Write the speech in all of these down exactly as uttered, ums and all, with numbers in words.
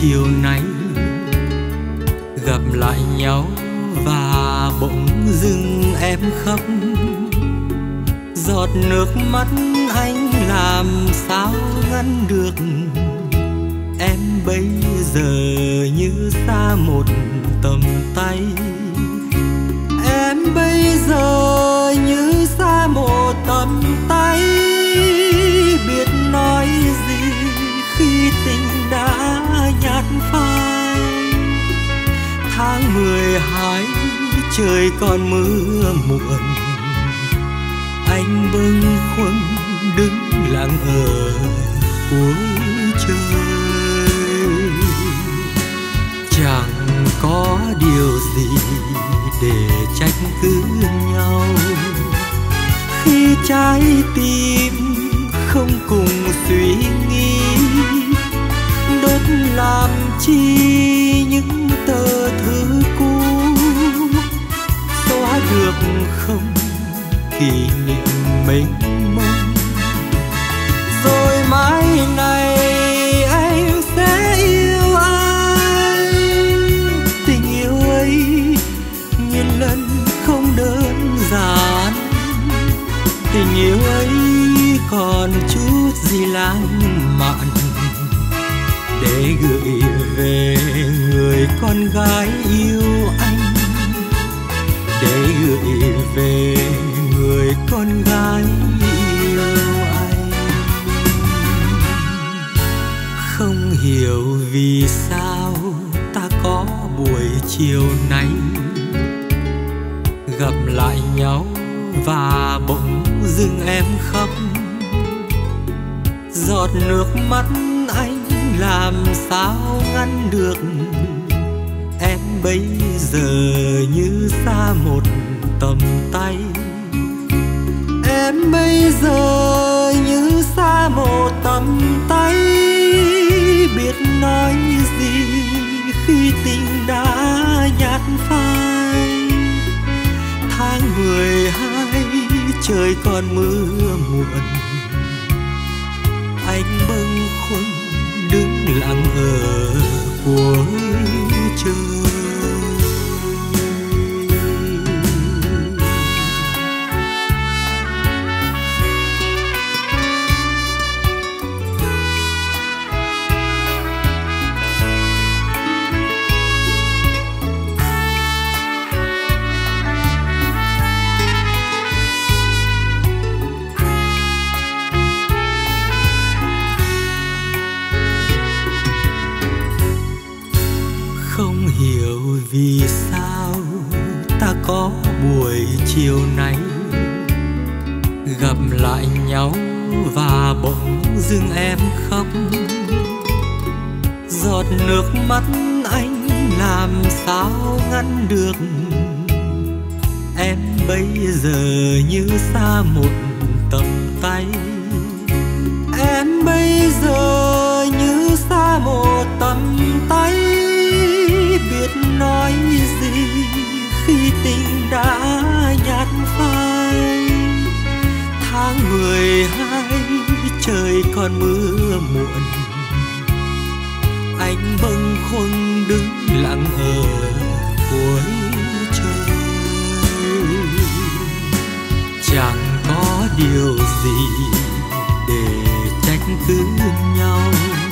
chiều nay gặp lại nhau và bỗng dưng em khóc. Giọt nước mắt anh làm sao ngăn được, em bây giờ như xa một tầm tay. Em bây giờ như xa một tầm tay, biết nói gì khi tình đã nhạt phai. Tháng mười hai trời còn mưa muộn, anh bâng khuâng đứng lặng ở cuối trời. Chẳng có điều gì để trách cứ nhau khi trái tim không cùng suy nghĩ. Đốt làm chi những tờ thư cũ, xóa được không kỷ niệm mênh mông. Rồi mai này anh sẽ yêu ai, tình yêu ấy nghìn lần không đơn giản. Tình yêu ấy còn chút gì lãng mạn, để gửi về người con gái yêu anh, để gửi về người con gái yêu anh. Không hiểu vì sao ta có buổi chiều nay gặp lại nhau và bỗng dưng em khóc. Giọt nước mắt anh làm sao ngăn được, em bây giờ như xa một tầm tay. Em bây giờ như xa một tầm tay, biết nói gì khi tình đã nhạt phai. Tháng mười hai trời còn mưa muộn, anh bâng khuâng đứng lặng ở cuối trời. Không hiểu vì sao ta có buổi chiều nay gặp lại nhau và bỗng dưng em khóc. Giọt nước mắt anh làm sao ngăn được, em bây giờ như xa một tầm tay. Em bây giờ như xa một tầm tay, biết nói gì khi tình đã nhạt phai. Tháng mười hai trời còn mưa muộn, anh bâng khuâng đứng lặng ở cuối trời. Chẳng có điều gì để trách cứ nhau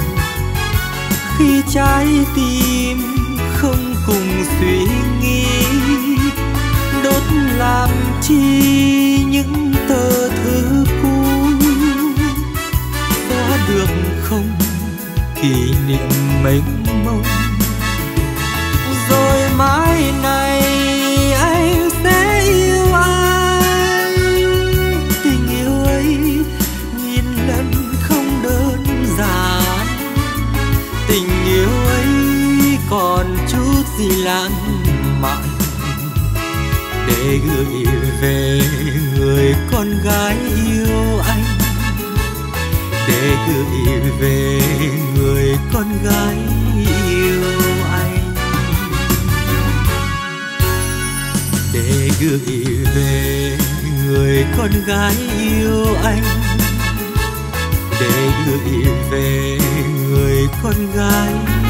khi trái tim không cùng suy nghĩ. Đốt làm chi những tờ thư cũ, xóa được không kỷ niệm mênh mông. Rồi mai này anh sẽ yêu ai, tình yêu ấy nghìn lần không đơn giản. Tình yêu ấy còn chút gì lãng mạn, để gửi về người con gái yêu anh, để gửi về người con gái yêu anh, để gửi về người con gái yêu anh, để gửi về người con gái